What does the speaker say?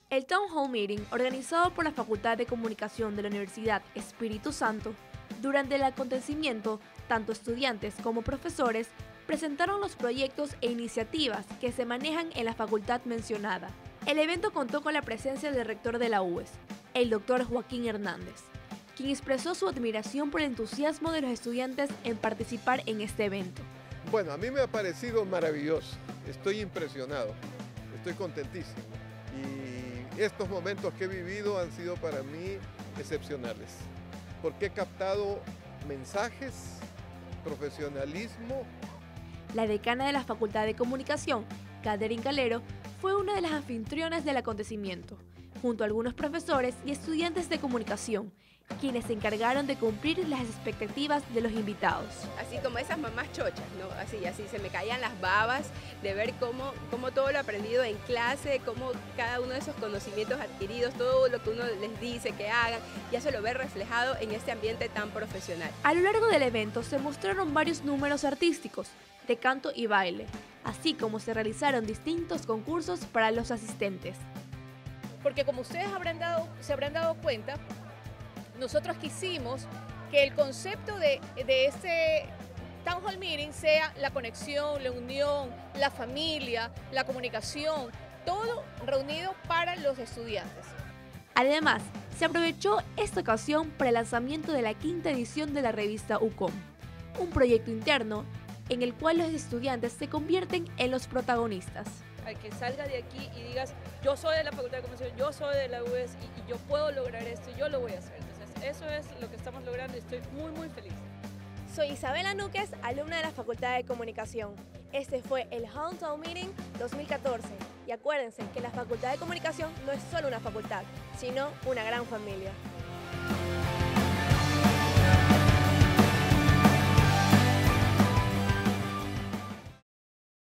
El Town Hall Meeting, organizado por la Facultad de Comunicación de la Universidad Espíritu Santo, durante el acontecimiento, tanto estudiantes como profesores presentaron los proyectos e iniciativas que se manejan en la facultad mencionada. El evento contó con la presencia del rector de la UES, el Dr. Joaquín Hernández, quien expresó su admiración por el entusiasmo de los estudiantes en participar en este evento. Bueno, a mí me ha parecido maravilloso, estoy impresionado, estoy contentísimo y estos momentos que he vivido han sido para mí excepcionales, porque he captado mensajes, profesionalismo. La decana de la Facultad de Comunicación, Catherine Calero, fue una de las anfitrionas del acontecimiento, junto a algunos profesores y estudiantes de comunicación, quienes se encargaron de cumplir las expectativas de los invitados. Así como esas mamás chochas, ¿no? Así se me caían las babas de ver cómo todo lo aprendido en clase, cómo cada uno de esos conocimientos adquiridos, todo lo que uno les dice que hagan, ya se lo ve reflejado en este ambiente tan profesional. A lo largo del evento se mostraron varios números artísticos, de canto y baile, así como se realizaron distintos concursos para los asistentes. Porque como ustedes se habrán dado cuenta, nosotros quisimos que el concepto de este Town Hall Meeting sea la conexión, la unión, la familia, la comunicación, todo reunido para los estudiantes. Además, se aprovechó esta ocasión para el lanzamiento de la 5ª edición de la revista UCOM, un proyecto interno en el cual los estudiantes se convierten en los protagonistas. Al que salga de aquí y digas, yo soy de la Facultad de Comunicación, yo soy de la UES y yo puedo lograr esto, yo lo voy a hacer. Entonces, eso es lo que estamos logrando y estoy muy, muy feliz. Soy Isabela Núquez, alumna de la Facultad de Comunicación. Este fue el Town Meeting 2014. Y acuérdense que la Facultad de Comunicación no es solo una facultad, sino una gran familia.